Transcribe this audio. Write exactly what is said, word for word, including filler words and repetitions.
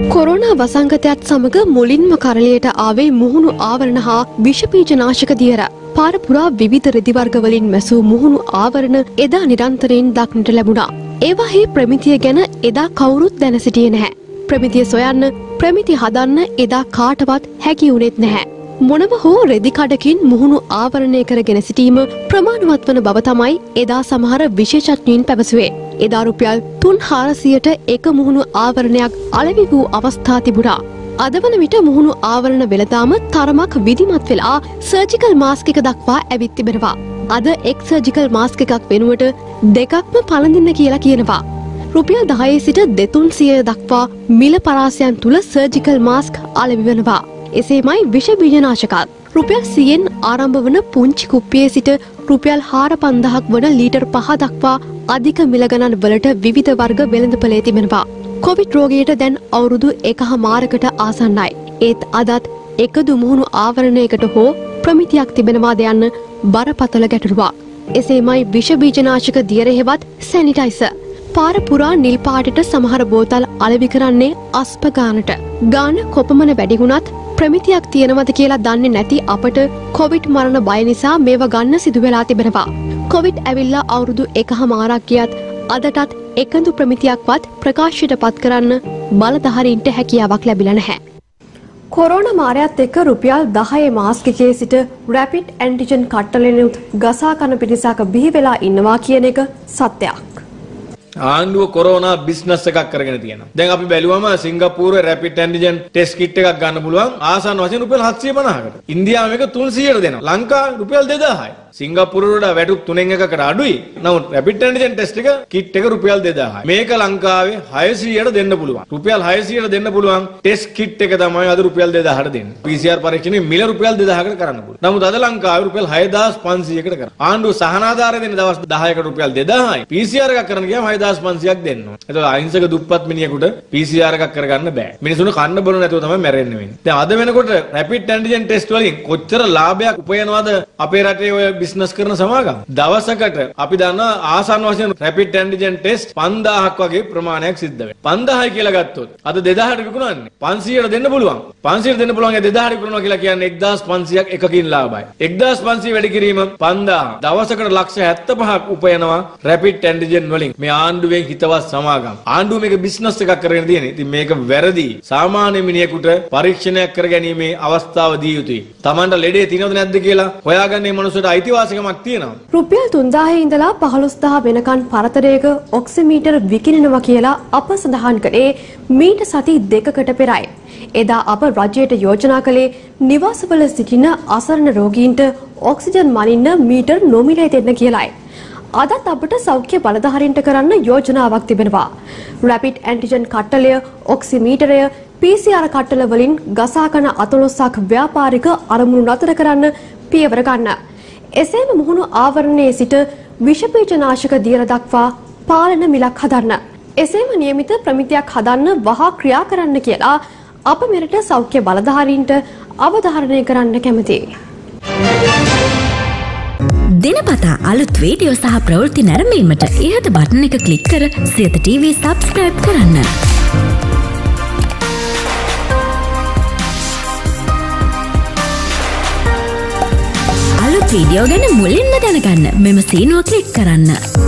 Corona වසංගතයත් සමග මුලින්ම කරලියට ආවේ මුහුණු ආවරණ හා විෂබීජනාශක දියර. පාර පුරා විවිධ රෙදි වර්ග වලින් මැසූ මුහුණු ආවරණ එදා නිරන්තරයෙන් දක්නට ලැබුණා. ඒවාහි ප්‍රමිතිය ගැන එදා කවුරුත් දැන සිටියේ නැහැ. ප්‍රමිතිය සොයන්න, ප්‍රමිති හදන්න එදා කාටවත් හැකි වුණෙත් නැහැ. මොනව හෝ රෙදි කඩකින් මුහුණු ආවරණය කරගෙන සිටීම ප්‍රමාණවත් වන බව තමයි එදා සමහර විශේෂඥයින් පැවසුවේ. එදා රුපියල් තුන් හාරසියයට එක මුහුණු ආවරණයක් අලෙවි වූ අවස්ථා තිබුණා. අද වන විට මුහුණු ආවරණ වෙළඳාම තරමක් විධිමත් වෙලා සර්ජිකල් මාස්ක් එක දක්වා ඇවිත් තිබෙනවා. අද එක් සර්ජිකල් මාස්ක් එකක් වෙනුවට දෙකක්ම පළඳින්න කියලා කියනවා. රුපියල් දහයේ සිට දෙතුන්සියය දක්වා මිල පරාසයන් තුල සර්ජිකල් මාස්ක් අලෙවි වෙනවා. එසේමයි විෂ බීජනාශකත් රුපියල් සියයෙන් ආරම්භ වන පුංචි කුප්පියේ සිට රුපියල් හාර පන්දහක් වන ලීටර් පහ දක්වා අධික මිල ගණන් වලට විවිධ වර්ග වෙළඳපොලේ තිබෙනවා. කොවිඩ් රෝගියට දැන් අවුරුදු එකහමාරකට ආසන්නයි. ඒත් අදත් එකදු මුහුණු ආවරණයකට හෝ ප්‍රමිතියක් තිබෙනවාද යන්න බරපතල ගැටලුවක්. එසේමයි විෂ බීජනාශක දියර හෙවත් සැනිටයිසර්. පාර පුරා නිල් පාටට සමහර බෝතල් අලෙවි කරන්නේ අස්ප ගානට. ගාන කොපමණ වැඩි වුණත් ප්‍රමිතියක් තියෙනවද කියලා දන්නේ නැති අපට කොවිඩ් මරණ බය නිසා මේව ගන්න සිදු වෙලා තිබෙනවා. කොවිඩ් ඇවිල්ලා අවුරුදු එකහමාරක් ගියත් අදටත් එකදු ප්‍රමිතියක්වත් ප්‍රකාශයට පත් කරන්න බලධාරීන්ට හැකියාවක් ලැබිලා නැහැ. කොරෝනා මාරයත් එක්ක රුපියල් දහයේ මාස්ක් එකේ සිට රැපිඩ් ඇන්ටිජන් කට්ටලෙනුත් ගසා කන පිරිසක් බිහි වෙලා ඉන්නවා කියන එක සත්‍යයක්. ආණ්ඩුව කොරෝනා බිස්නස් එකක් කරගෙන තියෙනවා. දැන් අපි බැලුවම සිංගප්පූරුවේ රැපිඩ් ඇන්ටිජන් ටෙස්ට් කිට් එකක් ගන්න පුළුවන් ආසන්න වශයෙන් රුපියල් හත්සිය පනහකට. ඉන්දියාව මේක තුන්සියයට දෙනවා. ලංකාව රුපියල් දෙදාහයි. සිංගප්පූරුවේ වඩා වැටුප් තුනෙන් එකකට අඩුයි. නමුත් රැපිඩ් ඇන්ටිජන් ටෙස්ට් එක කිට් එක රුපියල් දෙදාහයි. මේක ලංකාවේ හයසියයට දෙන්න පුළුවන්. රුපියල් හයසියයට දෙන්න පුළුවන් ටෙස්ට් කිට් එක තමයි අද රුපියල් දෙදාහකට දෙන්නේ. පී සී ආර් පරීක්ෂණය මිල රුපියල් දෙදාහකට කරන්න පුළුවන්. නමුත් අද ලංකාවේ රුපියල් හයදාස් පන්සීයකට කරනවා. ආණ්ඩුව සහනාධාරය දෙන දවස් දහයකට රුපියල් දෙදාහයි. පී සී ආර් එකක් කරන්න ගියාම හයදාස් පන්සීයක් දෙන්න ඕන. එතකොට අහිංසක දුප්පත් මිනිහෙකුට පී සී ආර් එකක් කරගන්න බෑ. මිනිසුන්ව කන්න බොන නැතුව තමයි මැරෙන්න වෙන්නේ. දැන් අද වෙනකොට රැපිඩ් ඇන්ටිජන් ටෙස්ට් වලින් කොච්චර ලාභයක් උපයනවද අපේ රටේ ඔය බිස්නස් කරන සමාගම්. දවසකට අපි දන්නා ආසන්න වශයෙන් රැපිඩ් ඇන්ටිජන් ටෙස්ට් පන්දාහක් වගේ ප්‍රමාණයක් සිද්ධ වෙනවා. පන්දාහයි කියලා ගත්තොත් අද දෙදාහට විකුණන්නේ පන්සීයට දෙන්න පුළුවන්. පන්සීයට දෙන්න පුළුවන් ඒ දෙදාහට විකුණනවා කියලා කියන්නේ එක්දාස් පන්සීයක් එකකින් ලාභයි. එක්දාස් පන්සීය වැඩි කිරීම පන්දාහ දවසකට ලක්ෂ හැත්තෑපහක් උපයනවා රැපිඩ් ඇන්ටිජන් වලින්. මේ ආණ්ඩුවෙන් හිතවත් සමාගම්. ආණ්ඩුව මේක බිස්නස් එකක් කරගෙන තියෙන්නේ. ඉතින් මේක වැරදි. සාමාන්‍ය මිනිහෙකුට පරීක්ෂණයක් කරගැනීමේ අවස්ථාව දී යුතුයි. Tamanට ලෙඩේ තියෙනවද නැද්ද කියලා හොයාගන්න මේ මනුස්සයට අයිතිවාසිකමක් තියෙනවා. රුපියල් තුන්දාහේ ඉඳලා පහළොස්දාහ වෙනකන් පරතරයක ඔක්සිමීටර් විකිණෙනවා කියලා අප සඳහන් කළේ මීට සති දෙකකට පෙරයි. එදා අප රජයට යෝජනා කළේ නිවාසවල සිටින අසරණ රෝගීන්ට ඔක්සිජන් මනින්න මීටර් නොමිලේ දෙන්න කියලායි. අදත් අපට සෞඛ්‍ය බලධාරීන්ට කරන්න යෝජනාවක් තිබෙනවා. රැපිඩ් ඇන්ටිජන් කට්ටලය, ඔක්සිමීටරය, පී සී ආර් කට්ටල වලින් ගසා කන අතලොස්සක් ව්‍යාපාරික අරමුණු නතර කරන්න පියවර ගන්න. එසේම මුහුණු ආවරණයේ සිට විෂබීජනාශක දියර දක්වා පාලන මිලක් හදන්න. එසේම නියමිත ප්‍රමිතියක් හදන්න වහා ක්‍රියා කරන්න කියලා අප මෙරට සෞඛ්‍ය බලධාරීන්ට අවධාරණය කරන්න කැමතියි. දිනපතා අලුත් වීඩියෝ සහ ප්‍රවෘත්ති නැරඹීමට ඉහත බටන් එක ක්ලික් කර සියත ටීවී සබ්ස්ක්‍රයිබ් කරන්න. අලුත් වීඩියෝ ගැන මුලින්ම දැනගන්න මෙම සීනුව ක්ලික් කරන්න.